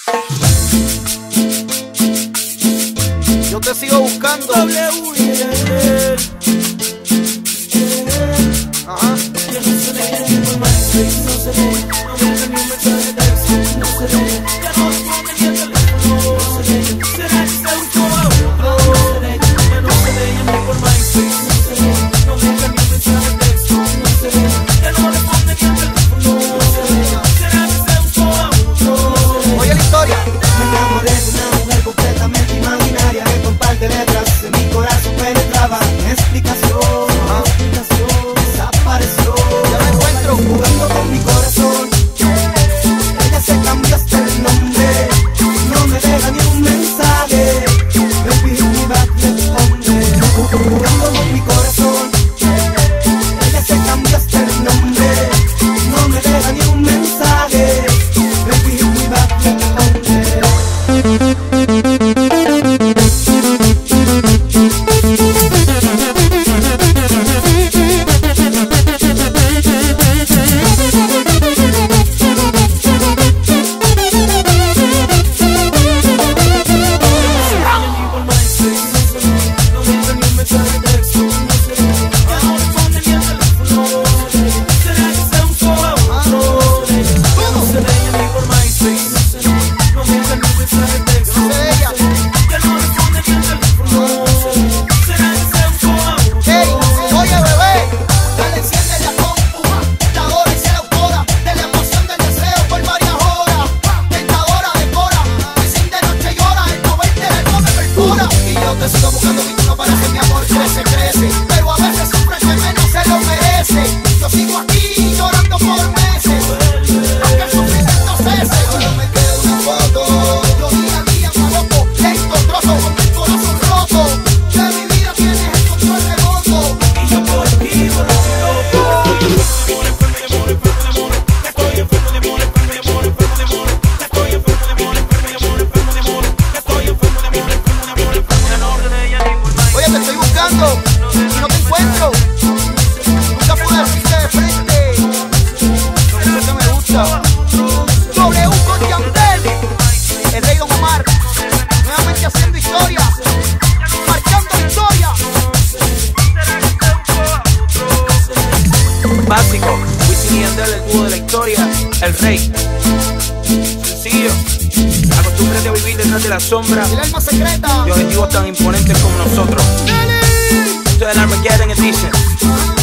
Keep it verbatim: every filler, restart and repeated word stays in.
Yo te sigo buscando. W, yeah. Ajá. Yo no se ve ni por MySpace, no se ve, no deja ni un mensaje de texto, no se ve, ya no responde ni el teléfono, no se ve, será que se buscó a otro, no se ve, ya no se ve ni por MySpace, no se ve, no deja ni un mensaje de texto, no se ve, ya no responde ni el teléfono, no se ve, será que se buscó a otro. Oye la historia. Me enamoré de una mujer completamente imaginaria que comparte letras en mi corazón penetraba. Explicación, explicación, desapareció. Ya me encuentro jugando con mi corazón. Ella se cambió hasta el nombre, no me deja ni un mensaje. Baby, me va a responder. Jugando con mi corazón. Ella se cambió hasta el nombre, no me deja ni un mensaje. Baby, me va a responder. y no te encuentro. Nunca pude decirte de frente lo que me gusta. W con Yandel, el rey Don Omar, nuevamente haciendo historia, marcando historia. Básico, Wisin y Yandel, el dúo de la historia, el rey. Sencillo, acostúmbrate a vivir detrás de la sombra El alma secreta de objetivos tan imponentes como nosotros. Esto es el Armageddon Edition.